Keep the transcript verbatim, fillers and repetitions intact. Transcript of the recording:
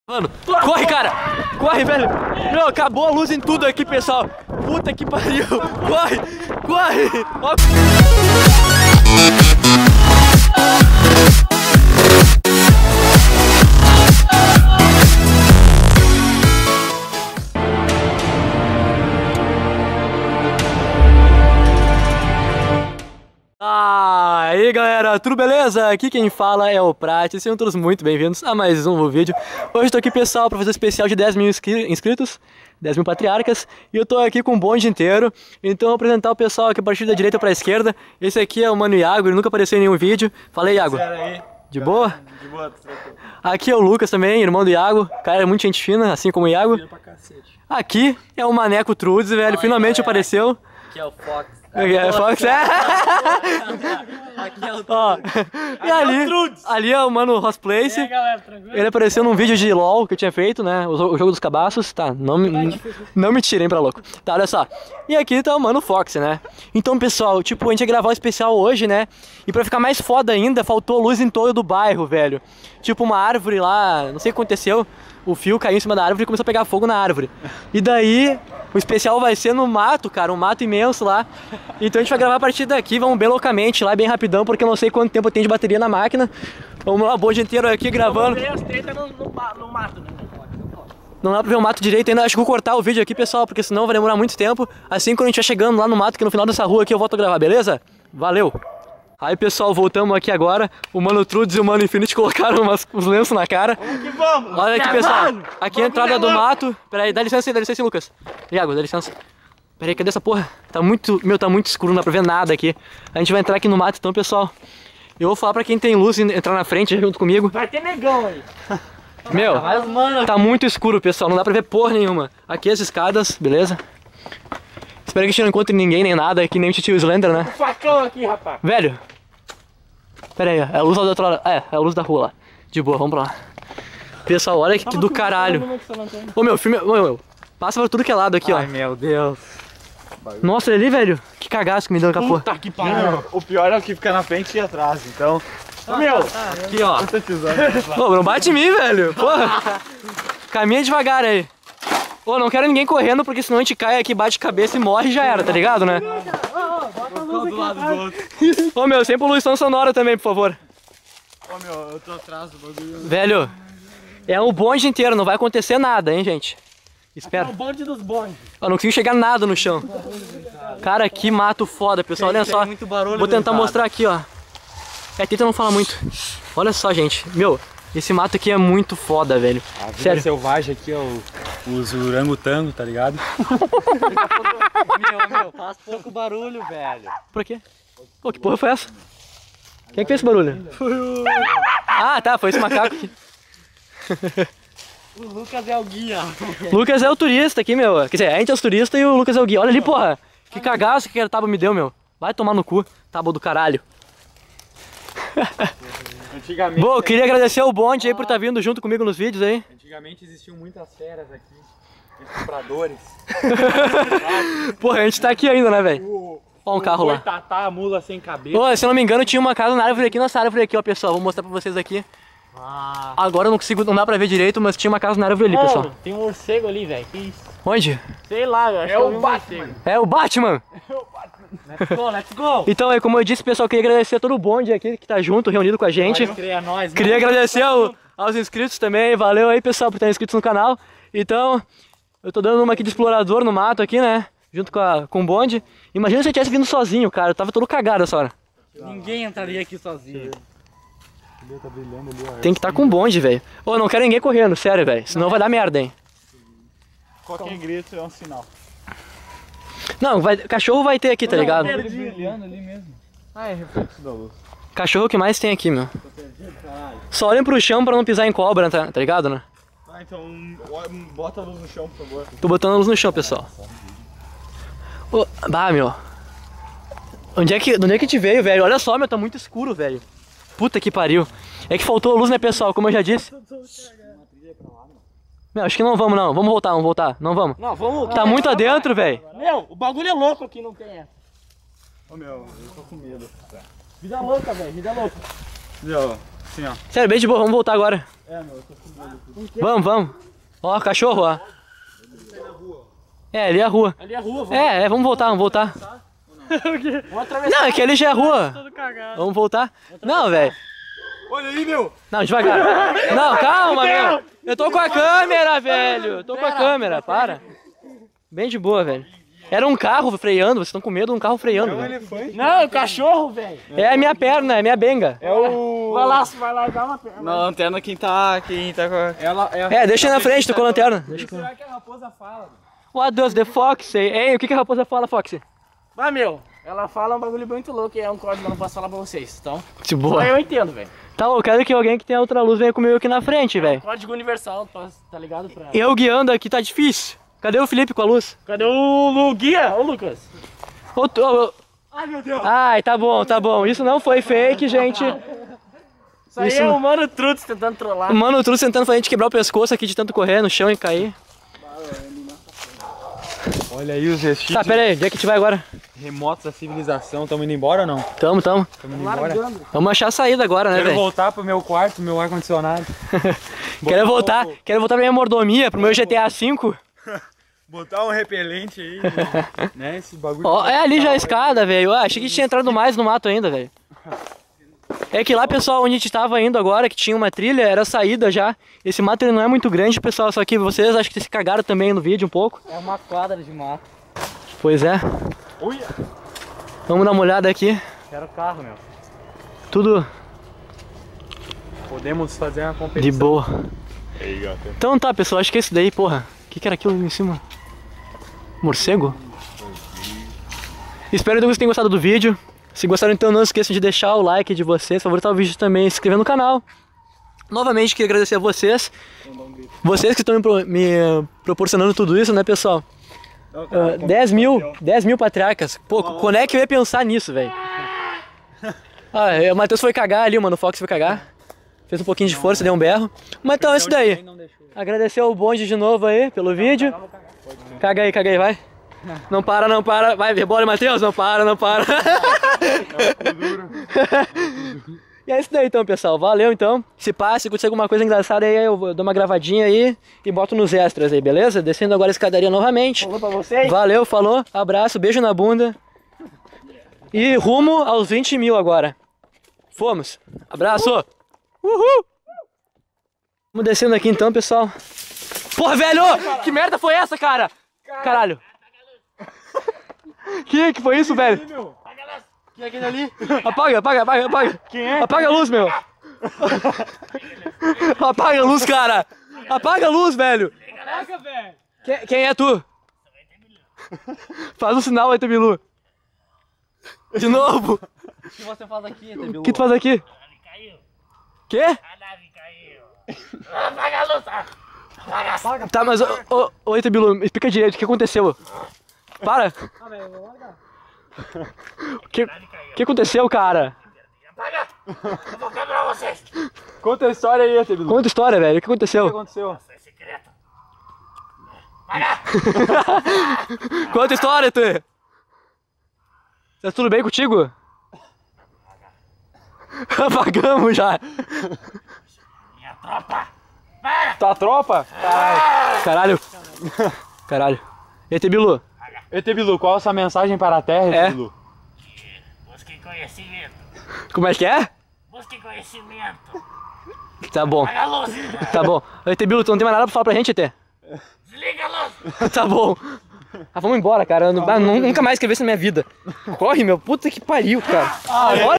Mano, corre, cara! Corre, velho! Meu, acabou a luz em tudo aqui, pessoal! Puta que pariu! Corre! Corre! Ó. Ah, aí galera, tudo beleza? Aqui quem fala é o Prat, sejam todos muito bem-vindos a mais um novo vídeo. Hoje eu tô aqui, pessoal, para fazer um especial de dez mil inscritos, dez mil patriarcas. E eu tô aqui com o bonde inteiro, então eu vou apresentar o pessoal aqui a partir da direita pra esquerda. Esse aqui é o mano Iago, ele nunca apareceu em nenhum vídeo. Fala aí, Iago. De boa? De boa. Aqui é o Lucas também, irmão do Iago. Cara, é muito gente fina, assim como o Iago. Aqui é o Maneco Trudes, velho, finalmente apareceu. Aqui é o Fox. Aqui é o Fox, é? Aqui é o Ó, e ali, ali é o mano Rosplace. Ele apareceu num vídeo de LOL que eu tinha feito, né? O jogo dos cabaços. Tá, não me, não me tirem pra louco. Tá, olha só. E aqui tá o mano Fox, né? Então, pessoal, tipo, a gente ia gravar um especial hoje, né? E pra ficar mais foda ainda, faltou luz em todo do bairro, velho. Tipo, uma árvore lá, não sei o que aconteceu. O fio caiu em cima da árvore e começou a pegar fogo na árvore. E daí, o especial vai ser no mato, cara, um mato imenso lá. Então a gente vai gravar a partir daqui, vamos bem loucamente lá, bem rapidão, porque eu não sei quanto tempo eu tenho de bateria na máquina. Vamos lá, o bonde inteiro aqui gravando. Vamos ver as tretas no, no, no mato, né? Não dá pra ver o mato direito ainda, acho que vou cortar o vídeo aqui, pessoal, porque senão vai demorar muito tempo. Assim, quando a gente vai chegando lá no mato, que no final dessa rua aqui eu volto a gravar, beleza? Valeu! Aí, pessoal, voltamos aqui agora. O Mano Trudes e o Mano Infinity colocaram umas, uns lenços na cara. Vamos que vamos! Olha aqui, pessoal. Aqui é a entrada do mato. Pera aí, dá licença aí, dá licença aí, Lucas. Iago, dá licença. Pera aí, cadê essa porra? Tá muito... Meu, tá muito escuro, não dá pra ver nada aqui. A gente vai entrar aqui no mato, então, pessoal. Eu vou falar pra quem tem luz entrar na frente junto comigo. Vai ter negão aí. Meu, tá muito escuro, pessoal. Não dá pra ver porra nenhuma. Aqui as escadas, beleza? Espero que a gente não encontre ninguém nem nada, que nem o tio Slender, né? Facão aqui, rapaz. Velho. Pera aí, é a luz da outra hora. É, é a luz da rua lá. De boa, vamos pra lá. Pessoal, olha que do caralho. Ô meu, filme. Ô meu, passa pra tudo que é lado aqui, ó. Ai, meu Deus. Nossa, ele ali, velho. Que cagaço que me deu com a porra. Puta que pariu. O pior é o que fica na frente e atrás, então. Ô meu, aqui ó. Ô, não bate em mim, velho. Porra. Caminha devagar aí. Ô, não quero ninguém correndo, porque senão a gente cai aqui, bate cabeça e morre e já era, tá ligado, né? do lado do outro. Ô meu, sem poluição sonora também, por favor. Ô meu, eu tô atrás do bagulho. Velho, é o bonde inteiro, não vai acontecer nada, hein, gente. Espera. É o bonde dos bondes. Eu não consigo chegar nada no chão. Cara, que mato foda, pessoal, olha só. Vou tentar mostrar aqui, ó. É, tenta não falar muito. Olha só, gente. Meu, esse mato aqui é muito foda, velho. A vida sério. selvagem aqui, ó, os orangotango, tá ligado? Meu, meu, faz pouco barulho, velho. Por quê? Pô, que porra foi essa? Quem é que fez esse barulho? Ah, tá, foi esse macaco aqui. O Lucas é o guia. Lucas é o turista aqui, meu. Quer dizer, a gente é os turistas e o Lucas é o guia. Olha ali, porra. Que cagaço que aquela tábua me deu, meu. Vai tomar no cu, tábua do caralho. Antigamente, Bom, eu queria agradecer o bonde aí por estar vindo junto comigo nos vídeos aí. antigamente existiam muitas feras aqui, compradores. Porra, a gente tá aqui ainda, né, velho? Ó um carro lá. Tatá, a mula sem cabeça. Ô, se eu não me engano, tinha uma casa na árvore aqui, nossa árvore aqui, ó, pessoal. Vou mostrar pra vocês aqui. Ah. Agora eu não consigo, não dá pra ver direito, mas tinha uma casa na árvore ali, pessoal. Oh, tem um morcego ali, velho. Que isso? Onde? Sei lá, eu acho É que o vi um Batman. morcego. É o Batman! Let's go, let's go! Então, aí, como eu disse, pessoal, eu queria agradecer a todo o bonde aqui que tá junto, reunido com a gente. Cria nós, Queria agradecer ao, aos inscritos também, valeu aí, pessoal, por estarem inscritos no canal. Então, eu tô dando uma aqui de explorador no mato aqui, né? Junto com, a, com o bonde. Imagina se eu tivesse vindo sozinho, cara, eu tava todo cagado essa hora. Ninguém entraria aqui sozinho. Tem que estar tá com o bonde, velho. Ô, não quero ninguém correndo, sério, velho, senão vai dar merda, hein. Qualquer grito é um sinal. Não, vai, cachorro vai ter aqui, tá ligado? Brilhando ali mesmo. Ah, é reflexo da luz. Cachorro que mais tem aqui, meu. Só olhem pro chão pra não pisar em cobra, tá, tá ligado, né? Ah, então bota a luz no chão, por favor. Tô botando a luz no chão, pessoal. Ô, bah, meu. Onde é que, onde é que te veio, velho? Olha só, meu, tá muito escuro, velho. Puta que pariu. É que faltou a luz, né, pessoal? Como eu já disse. Meu, acho que não vamos, não. Vamos voltar, vamos voltar. Não vamos. Não, vamos. Tá muito adentro, velho. Meu, o bagulho é louco aqui, não tem essa. Ô meu, eu tô com medo. Vida louca, velho, vida louca. Meu, assim, ó. Sério, bem de boa, vamos voltar agora. É, meu, eu tô com medo. Vamos, vamos. Ó, cachorro, ó. É, ali é a rua. Ali é a rua, vamos. É, é, vamos voltar, vamos voltar. Vamos atravessar. Não, é que ali já é a rua. Todo cagado. Vamos voltar. Não, velho. Olha aí, meu! Não, devagar. Não, calma, meu. Eu tô com a câmera, velho. Eu tô com a câmera, para. Bem de boa, velho. Era um carro freando, vocês estão com medo de um carro freando. É um velho. elefante. Não, é o cachorro, velho. É a minha perna, é a minha benga. É o... Vai lá, vai lá e dá uma perna. Na lanterna quem tá... Quem tá com a... Ela é a... É, deixa aí na frente, tô com a lanterna. Deixa com... Será que a raposa fala? What does the fox say? Ei, o que, que a raposa fala, Foxy? Mas, meu, ela fala um bagulho muito louco e é um código que eu não posso falar pra vocês. Então, De boa. só eu entendo, velho. Tá, eu quero que alguém que tenha outra luz venha comigo aqui na frente, velho. Código universal, tá, tá ligado? Pra... Eu guiando aqui tá difícil. Cadê o Felipe com a luz? Cadê o, o guia? Ô, Lucas. Ô, tô- ô- Ai, meu Deus. Ai, tá bom, tá bom. Isso não foi fake, gente. Isso aí Isso é não- o Mano Trutz tentando trollar. Mano, o Truto tentando fazer a gente quebrar o pescoço aqui de tanto correr no chão e cair. Olha aí os vestígios Tá, pera aí, onde é que a gente vai agora? remotos da civilização. Tamo indo embora ou não? Tamo, tamo. Tamo indo embora. Largando. Vamos achar a saída agora, né, Quero velho? voltar pro meu quarto, meu ar-condicionado. Quero voltar, quero voltar pra minha mordomia, pro meu G T A cinco. Botar um repelente aí, né? Esse bagulho. Ó, é ali já a escada, velho. Ah, achei que tinha entrado mais no mato ainda, velho. É que lá, pessoal, onde a gente tava indo agora, que tinha uma trilha, era a saída já. Esse mato ele não é muito grande, pessoal, só que vocês acho que se cagaram também no vídeo um pouco. É uma quadra de mato. Pois é. Uia! Vamos dar uma olhada aqui. Quero carro, meu. Tudo Podemos fazer uma de competição. boa. Aí, gata. Então tá, pessoal, acho que é esse daí, porra. O que, que era aquilo ali em cima? Morcego? Espero que vocês tenham gostado do vídeo. Se gostaram, então não esqueçam de deixar o like de vocês, favoritar o vídeo também, se inscrever no canal. Novamente, queria agradecer a vocês. Vocês que estão me, pro- me proporcionando tudo isso, né, pessoal? Uh, dez mil, dez mil patriarcas. Pô, quando é que eu ia pensar nisso, velho? Ah, o Matheus foi cagar ali, mano, o Fox foi cagar. Fez um pouquinho de força, deu um berro. Mas então é isso daí. Agradecer ao bonde de novo aí pelo vídeo. Caga aí, caga aí, vai. Não para, não para. Vai, rebola, Matheus, não para, não para. E é isso daí então, pessoal. Valeu então. Se passa, se acontecer alguma coisa engraçada aí, eu dou uma gravadinha aí e boto nos extras aí, beleza? Descendo agora a escadaria novamente. Falou pra vocês? Valeu, falou, abraço, beijo na bunda. E rumo aos vinte mil agora. Fomos. Abraço. Uhul. Vamos descendo aqui então, pessoal. Porra, velho! Que merda foi essa, cara? Caralho. Que que foi isso, velho? Quem é aquele ali? Apaga, apaga, apaga, apaga. Quem é? Apaga a luz, meu. Apaga a luz, cara. Apaga a luz, velho. Caraca, velho. Quem, quem é tu? Faz um sinal aí, Tebilu. De novo. O que você faz aqui, Tebilu? O que tu faz aqui? Quê? A nave caiu. Apaga a luz. Apaga. Tá, mas, ô, ô, ô Tebilu, me explica direito, o que aconteceu? Para. Ah, velho, eu vou largar. O que, que aconteceu, cara? Apaga. Eu vou quebrar vocês. Conta a história aí, Tebilu. Conta a história, velho, o que O que aconteceu? aconteceu? É secreto. Apaga. Conta a história, tu. Tá tudo bem contigo? Apagamos já. Minha tropa. Tua tropa? Caralho. Caralho. E aí, Tebilu? Ei, Tebilu, qual é a sua mensagem para a Terra, É. Tebilu? Busque conhecimento. Como é que é? Busque conhecimento. Tá bom, Apaga a luz. tá bom. Aí, Tebilu, tu não tem mais nada pra falar pra gente, Tê? Desliga a luz. Tá bom. Ah, vamos embora, cara. Eu não- ah, nunca mais escrever isso na minha vida. Corre, meu. Puta que pariu, cara. Bora.